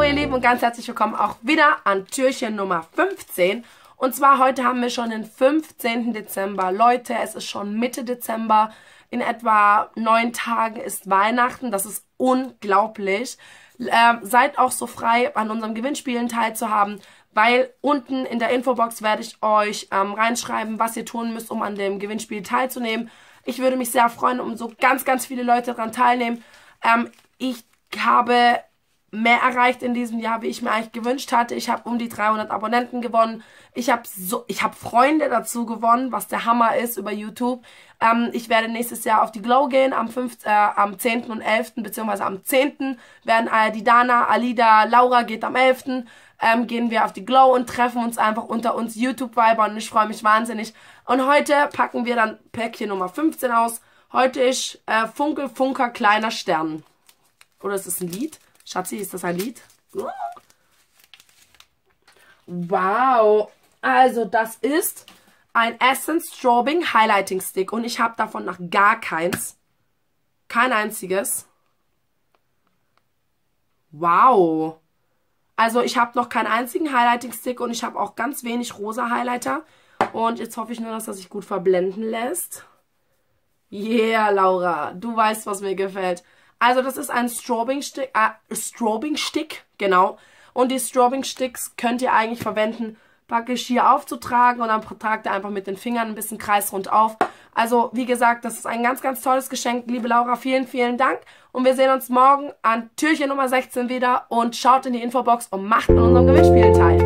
ihr Lieben und ganz herzlich willkommen auch wieder an Türchen Nummer 15. Und zwar heute haben wir schon den 15. Dezember. Leute, es ist schon Mitte Dezember. In etwa 9 Tagen ist Weihnachten. Das ist unglaublich. Seid auch so frei, an unseren Gewinnspielen teilzuhaben, weil unten in der Infobox werde ich euch reinschreiben, was ihr tun müsst, um an dem Gewinnspiel teilzunehmen. Ich würde mich sehr freuen, um so ganz viele Leute daran teilnehmen. Ich habe mehr erreicht in diesem Jahr, wie ich mir eigentlich gewünscht hatte. Ich habe um die 300 Abonnenten gewonnen. Ich habe Freunde dazu gewonnen, was der Hammer ist über YouTube. Ich werde nächstes Jahr auf die Glow gehen, am 10. und 11. beziehungsweise am 10. werden die Dana, Alida, Laura geht am 11. Gehen wir auf die Glow und treffen uns einfach unter uns YouTube-Viber und ich freue mich wahnsinnig. Und heute packen wir dann Päckchen Nummer 15 aus. Heute ist Funkel, Funker, kleiner Stern. Oder ist das ein Lied? Schatzi, ist das ein Lied? Wow. Also das ist ein Essence Strobing Highlighting Stick. Und ich habe davon noch gar keins. Kein einziges. Wow. Also ich habe noch keinen einzigen Highlighting Stick. Und ich habe auch ganz wenig rosa Highlighter. Und jetzt hoffe ich nur, dass das sich gut verblenden lässt. Yeah, Laura. Du weißt, was mir gefällt. Also das ist ein Strobing-Stick, genau. Und die Strobing-Sticks könnt ihr eigentlich verwenden, praktisch hier aufzutragen und dann tragt ihr einfach mit den Fingern ein bisschen kreisrund auf. Also wie gesagt, das ist ein ganz tolles Geschenk. Liebe Laura, vielen Dank. Und wir sehen uns morgen an Türchen Nummer 16 wieder und schaut in die Infobox und macht an unserem Gewinnspiel teil.